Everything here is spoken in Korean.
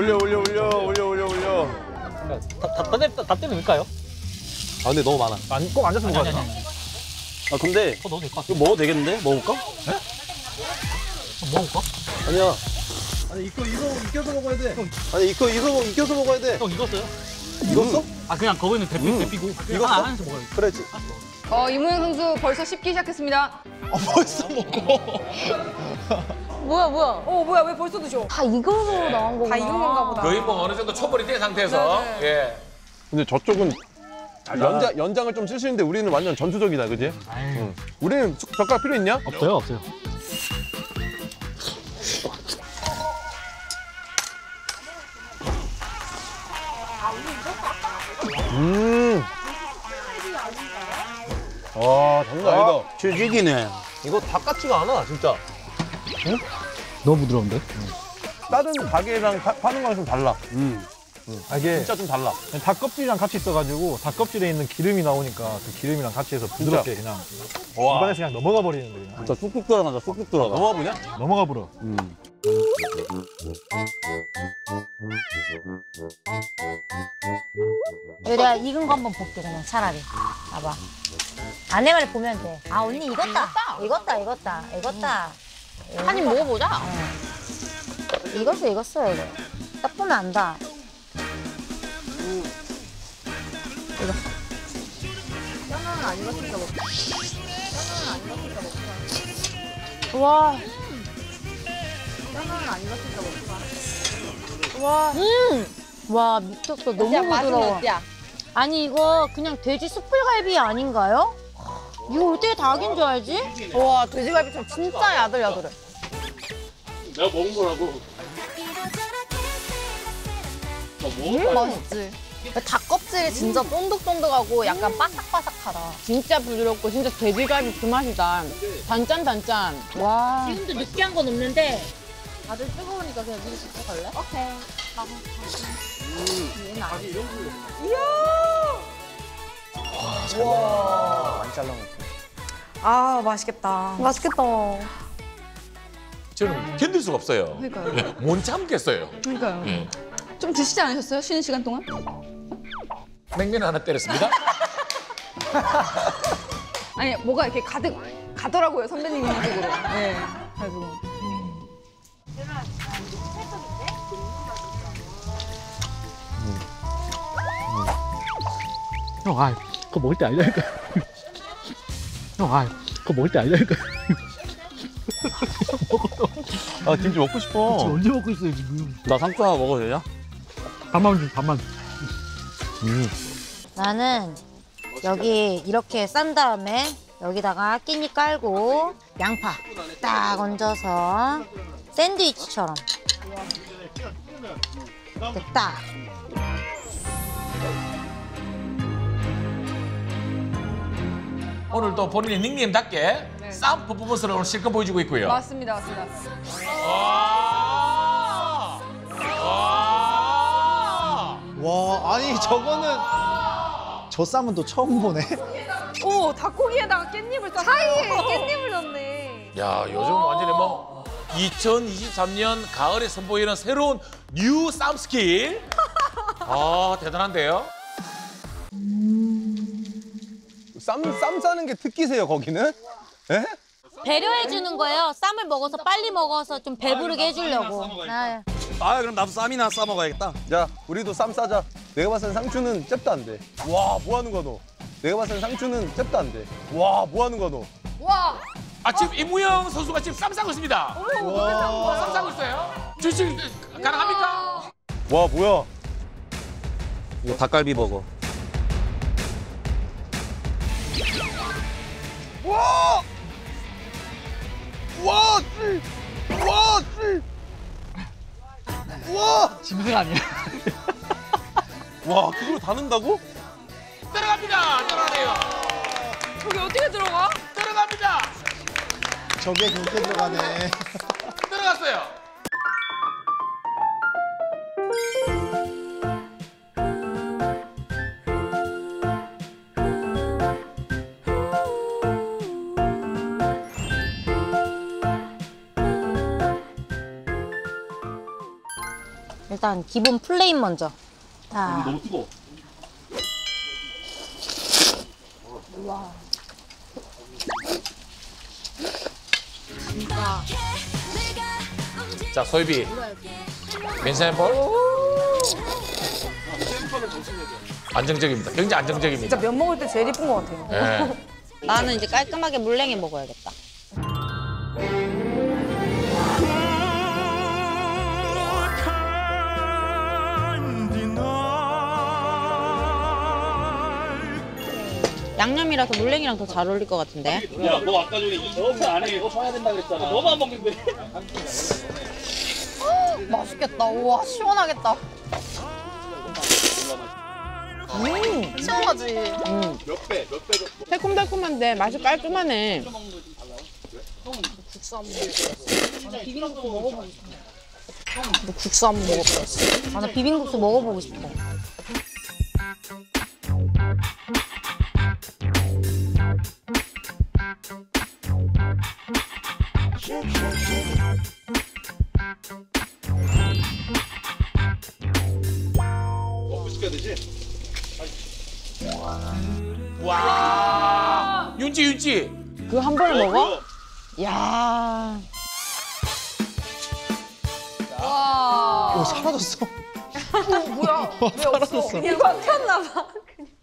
올려. 다 때면 될까요? 아 근데 너무 많아. 꼭 앉아서 먹어야 되나? 아 근데 더 넣어도 될 것 같아. 이거 먹어도 되겠는데? 먹을까? 먹을까? 아니야. 아니 이거 익혀서 먹어야 돼. 아니 이거 익혀서 먹어야 돼. 형 익었어요? 익었어? 아 그냥 거기는 데피고 익었어? 안에서 먹어요. 그래지. 이무영 선수 벌써 씹기 시작했습니다. 벌써 먹어. 뭐야? 뭐야 왜 벌써 드셔? 다 익어서 나온 거구나. 다 익은 건가 보다. 거의 뭐 어느 정도 초벌이 된 상태에서 네, 예. 근데 저쪽은 연장을 좀 쓰시는데 우리는 완전 전투적이다, 그지? 응. 우리는 젓가락 필요 있냐? 없어요. 와, 장난 아니다. 질기네. 이거 닭 같지가 않아, 진짜. 너무 부드러운데? 다른 가게랑 파는 거랑 좀 달라. 이게 진짜 좀 달라. 닭 껍질이랑 같이 있어가지고 닭 껍질에 있는 기름이 나오니까 그 기름이랑 같이 해서 부드럽게 그냥 와. 입안에서 그냥 넘어가 버리는데 그냥 진짜 쑥쑥 들어간다, 쑥쑥 들어가. 넘어가 보냐? 넘어가 버려. 내가 익은 거 한번 볼게 그냥 차라리. 봐봐. 안에만 보면 돼. 아 언니 익었다. 익었다. 한 입 먹어보자. 익었어 이거. 딱 보면 안다. 와. 와 미쳤어. 너무 부드러워. 아니 이거 그냥 돼지 숯불갈비 아닌가요? 이거 어떻게 닭인 줄 알지? 와 돼지갈비처럼 진짜 야들야들해. 내가 먹은 거라고. 맛있지. 닭 껍질이 진짜 쫀득쫀득하고 약간 바삭바삭하다. 진짜 부드럽고 진짜 돼지갈비 그 맛이다. 단짠. 와. 지금도 느끼한 건 없는데 다들 뜨거우니까 그냥 미리 직접 갈래? 오케이. 많이 잘라먹고. 아 맛있겠다. 맛있겠다. 저는 견딜 수가 없어요. 그러니까요. 예, 못 참겠어요. 그러니까요. 예. 좀 드시지 않으셨어요? 쉬는 시간 동안? 냉면 하나 때렸습니다. 아니 뭐가 이렇게 가득 가더라고요 선배님 있는 쪽으로. 네. 그래가지고. 형, 그거 먹을 때 아니라니까. 형, 그거 먹을 때 아니라니까. 아, 김치 먹고 싶어. 지금 언제 먹고 있어요 지금? 나 상추 하나 먹어도 되냐? 반만. 나는 여기 이렇게 싼 다음에 여기다가 끼니 깔고 양파 딱 얹어서 샌드위치처럼 됐다. 오늘 또 본인의 닉네임답게 쌈 퍼포먼스를 오늘 실컷 보여주고 있고요. 맞습니다. 와 아니 저거는 저 쌈은 또 처음 보네. 오 닭고기에다가 깻잎을 쌌어요. 사이에 깻잎을 넣네. 야, 요즘 완전히 뭐 2023년 가을에 선보이는 새로운 뉴 쌈 스킬. 아, 대단한데요? 쌈 싸는 게 특기세요, 거기는? 예? 배려해 주는 거예요. 쌈을 먹어서 빨리 먹어서 좀 배부르게 해주려고. 아 그럼 나도 쌈이나 싸 먹어야겠다. 야, 우리도 쌈 싸자. 내가 봤을 땐 상추는 잽도 안 돼. 와, 뭐 하는 거야, 너? 내가 봤을 땐 상추는 잽도 안 돼. 와, 뭐 하는 거야, 너? 와. 아, 지금 이무영 선수가 지금 쌈 싸고 있습니다. 쌈 싸고 있어요. 주식 가능합니까? 와, 뭐야? 이거 닭갈비 버거. 와! 와! 와! 와! 짐승 아니야? 와, 그걸 다 넣는다고? 들어갑니다. 들어가네요. 저기 어떻게 들어가? 들어갑니다. 저게 그렇게 들어가네. 들어갔어요. 일단 기본 플레인 먼저. 자, 너무 뜨거워. 자, 소희비. 괜찮아요, 볼? 안정적입니다. 굉장히 안정적입니다. 진짜 면 먹을 때 제일 이쁜 것 같아요. 예. 나는 이제 깔끔하게 물냉이 먹어야겠다. 양념이라서 물냉이랑 더 잘 어울릴 것 같은데. 야, 너 아까 전에 이 저편 안에 이거 쳐야 된다 그랬잖아. 너만 안 먹는데. 맛있겠다. 우와, 시원하겠다. 시원하지? 몇 배 정도? 새콤달콤한데 맛이 깔끔하네. 국수 한번 먹어보겠어. 아, 나 비빔국수 먹어보고 싶어. 먹고 시켜야 되지? 와. 윤지. 그거 한 번에 먹어? 야. 와. 오, 사라졌어. 뭐야? 왜 없어? 사라졌어. 이거 켰나 봐.